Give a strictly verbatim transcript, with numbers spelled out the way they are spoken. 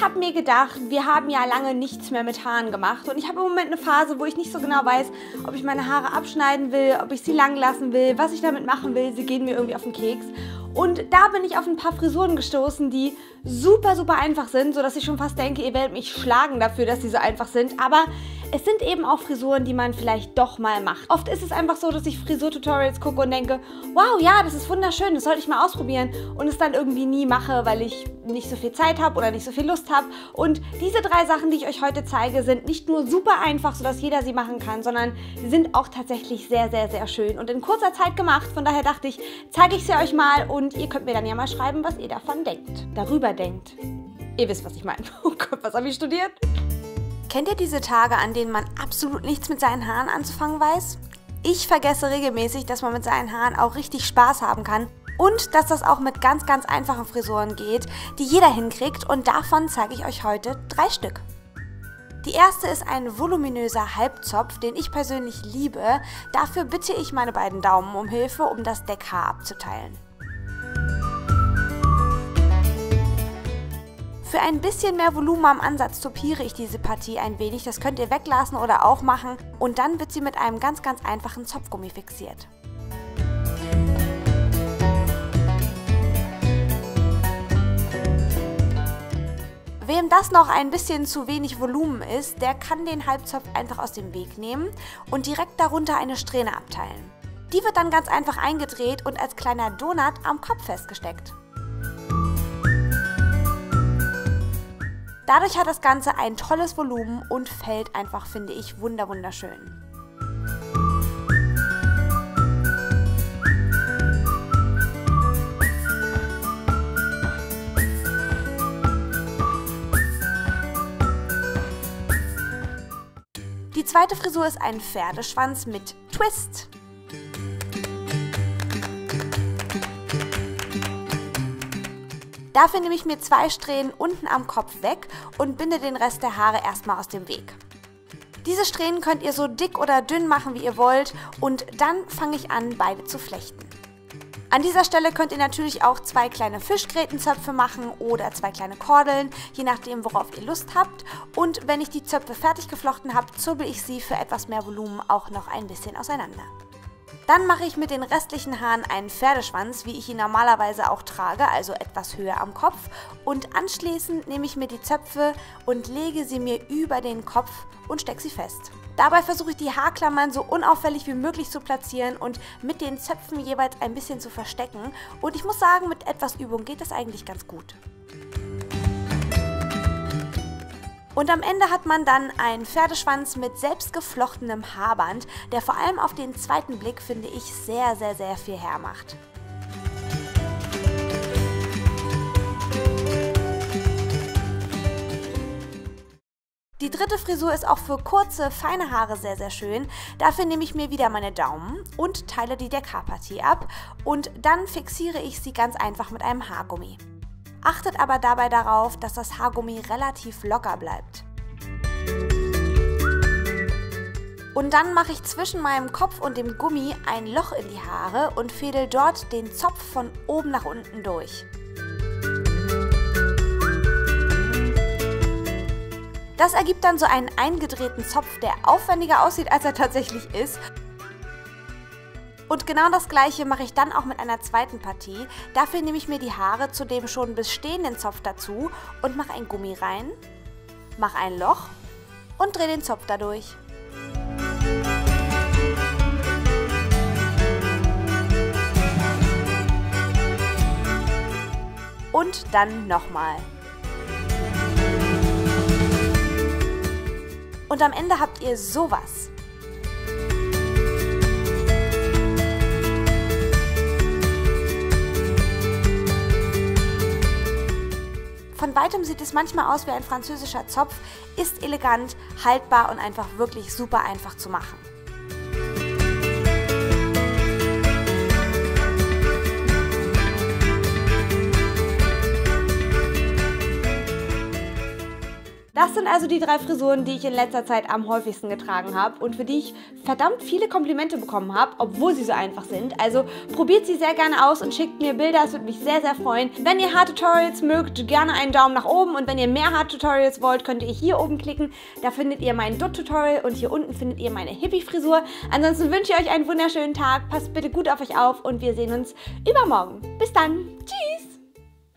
Ich habe mir gedacht, wir haben ja lange nichts mehr mit Haaren gemacht und ich habe im Moment eine Phase, wo ich nicht so genau weiß, ob ich meine Haare abschneiden will, ob ich sie lang lassen will, was ich damit machen will. Sie gehen mir irgendwie auf den Keks. Und da bin ich auf ein paar Frisuren gestoßen, die super, super einfach sind, sodass ich schon fast denke, ihr werdet mich schlagen dafür, dass sie so einfach sind. Aber es sind eben auch Frisuren, die man vielleicht doch mal macht. Oft ist es einfach so, dass ich Frisurtutorials gucke und denke, wow, ja, das ist wunderschön, das sollte ich mal ausprobieren. Und es dann irgendwie nie mache, weil ich nicht so viel Zeit habe oder nicht so viel Lust habe. Und diese drei Sachen, die ich euch heute zeige, sind nicht nur super einfach, sodass jeder sie machen kann, sondern sie sind auch tatsächlich sehr, sehr, sehr schön und in kurzer Zeit gemacht. Von daher dachte ich, zeige ich sie euch mal und ihr könnt mir dann ja mal schreiben, was ihr davon denkt. Darüber denkt. Ihr wisst, was ich meine. Oh Gott, was habe ich studiert? Kennt ihr diese Tage, an denen man absolut nichts mit seinen Haaren anzufangen weiß? Ich vergesse regelmäßig, dass man mit seinen Haaren auch richtig Spaß haben kann und dass das auch mit ganz, ganz einfachen Frisuren geht, die jeder hinkriegt, und davon zeige ich euch heute drei Stück. Die erste ist ein voluminöser Halbzopf, den ich persönlich liebe. Dafür bitte ich meine beiden Daumen um Hilfe, um das Deckhaar abzuteilen. Für ein bisschen mehr Volumen am Ansatz topiere ich diese Partie ein wenig, das könnt ihr weglassen oder auch machen, und dann wird sie mit einem ganz, ganz einfachen Zopfgummi fixiert. Wem das noch ein bisschen zu wenig Volumen ist, der kann den Halbzopf einfach aus dem Weg nehmen und direkt darunter eine Strähne abteilen. Die wird dann ganz einfach eingedreht und als kleiner Donut am Kopf festgesteckt. Dadurch hat das Ganze ein tolles Volumen und fällt einfach, finde ich, wunder wunderschön. Die zweite Frisur ist ein Pferdeschwanz mit Twist. Dafür nehme ich mir zwei Strähnen unten am Kopf weg und binde den Rest der Haare erstmal aus dem Weg. Diese Strähnen könnt ihr so dick oder dünn machen, wie ihr wollt, und dann fange ich an, beide zu flechten. An dieser Stelle könnt ihr natürlich auch zwei kleine Fischgrätenzöpfe machen oder zwei kleine Kordeln, je nachdem, worauf ihr Lust habt. Und wenn ich die Zöpfe fertig geflochten habe, zurbel ich sie für etwas mehr Volumen auch noch ein bisschen auseinander. Dann mache ich mit den restlichen Haaren einen Pferdeschwanz, wie ich ihn normalerweise auch trage, also etwas höher am Kopf. Und anschließend nehme ich mir die Zöpfe und lege sie mir über den Kopf und stecke sie fest. Dabei versuche ich die Haarklammern so unauffällig wie möglich zu platzieren und mit den Zöpfen jeweils ein bisschen zu verstecken. Und ich muss sagen, mit etwas Übung geht das eigentlich ganz gut. Und am Ende hat man dann einen Pferdeschwanz mit selbst geflochtenem Haarband, der vor allem auf den zweiten Blick, finde ich, sehr, sehr, sehr viel hermacht. Die dritte Frisur ist auch für kurze, feine Haare sehr, sehr schön. Dafür nehme ich mir wieder meine Daumen und teile die Deckhaarpartie ab und dann fixiere ich sie ganz einfach mit einem Haargummi. Achtet aber dabei darauf, dass das Haargummi relativ locker bleibt. Und dann mache ich zwischen meinem Kopf und dem Gummi ein Loch in die Haare und fädel dort den Zopf von oben nach unten durch. Das ergibt dann so einen eingedrehten Zopf, der aufwendiger aussieht, als er tatsächlich ist. Und genau das gleiche mache ich dann auch mit einer zweiten Partie. Dafür nehme ich mir die Haare zu dem schon bestehenden Zopf dazu und mache ein Gummi rein, mache ein Loch und drehe den Zopf dadurch. Und dann nochmal. Und am Ende habt ihr sowas. Von weitem sieht es manchmal aus wie ein französischer Zopf, ist elegant, haltbar und einfach wirklich super einfach zu machen. Das sind also die drei Frisuren, die ich in letzter Zeit am häufigsten getragen habe und für die ich verdammt viele Komplimente bekommen habe, obwohl sie so einfach sind. Also probiert sie sehr gerne aus und schickt mir Bilder, es würde mich sehr, sehr freuen. Wenn ihr Haartutorials mögt, gerne einen Daumen nach oben und wenn ihr mehr Haartutorials wollt, könnt ihr hier oben klicken. Da findet ihr mein Dutt-Tutorial und hier unten findet ihr meine Hippie-Frisur. Ansonsten wünsche ich euch einen wunderschönen Tag, passt bitte gut auf euch auf und wir sehen uns übermorgen. Bis dann, tschüss!